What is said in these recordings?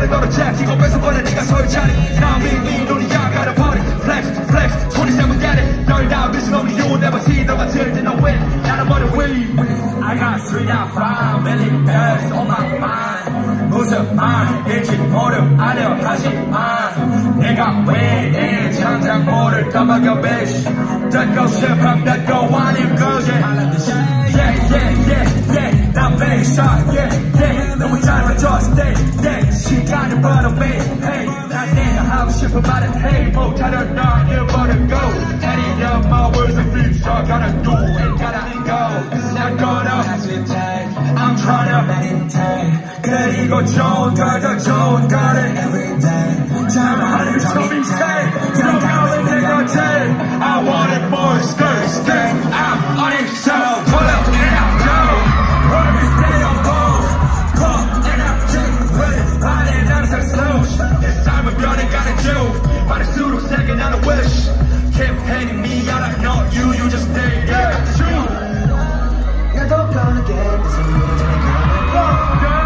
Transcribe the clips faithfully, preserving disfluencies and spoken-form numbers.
나를 걸어차 이거 뺏어버려 네가 서 있자니 나 위위 놀이야 gotta party flex flex twenty-seven got it 널 다 미친 only you will never see 너 같을 때 no win 나는 머리 위 I got three out five million dollars on my mind 무슨 말인지 모두 알려 하지만 내가 왜 내 창작물을 떠먹여 bitch 듣고 싶음 듣고 아님 거지 Yeah yeah yeah yeah 난 베이사 yeah yeah 너무 짧아져 stay stay 시간을 벌어매 hey 난 내가 하고 싶은 말은 hey 못하는 날 잃어버리고 Any of my words are future gotta do it gotta go not gonna hesitate I'm trying to meditate 그리고 좋은 걸더 좋은 거를 everyday 잠을 저 밑에 들어가면 내가 돼 I want it more skirt skirt I'm on it so pull up and I go work is stay on board pump and I take with it 발에 항상 slow 내 삶은 변해가는 중 말할수록 세게 나는 wish keep hating me I don't know you you just stay there got the truth you're not gonna get this and you're gonna go go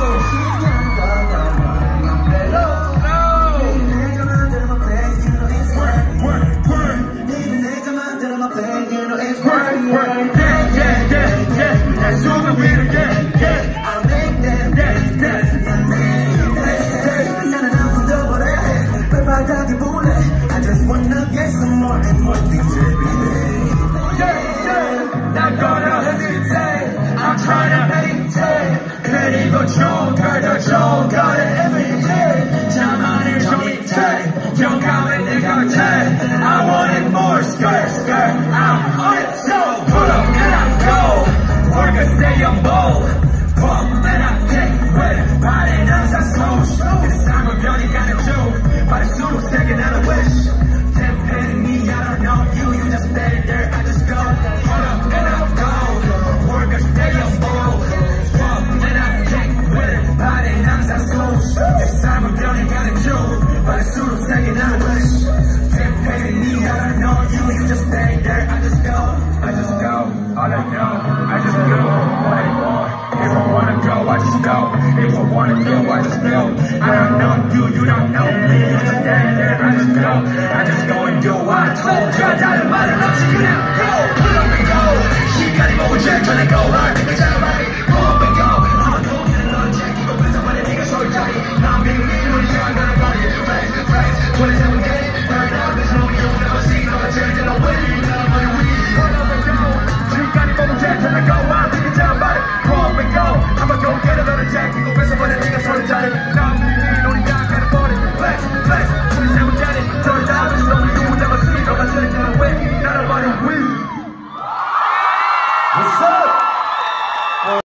I just wanna get some more and more things every day. Yeah, yeah, not gonna hesitate. I'm trying to meditate. 그리고 좋은 걸더 좋은 거를 every day. 자만을 좀 밑에 영감을 내 곁에. I want it more, skirt, skirt. I'm on it, so pull up and I go. Work and stay on bold. Pump and I take with. 발에 항상 slow. 내 삶은 변해가는 중. 말할수록 세게 나는 wish tempting me I don't know you you just stay there I just go pull up and I go work and stay on board pump and I take with it 발에 항상 slow 내 삶은 변해가는 중 말할수록 세게 나는 wish tempting me I don't know you you just stay there I just go I just go all I know I just go what I want if I wanna go I just go if I wanna go I just go I don't know you you don't know me stand there, I just go, I just go and do what I told you. 다른 말은 없이 그냥 go, pull up and go. 시간이 모은 제 전에 go hard, 내가 잘 말해.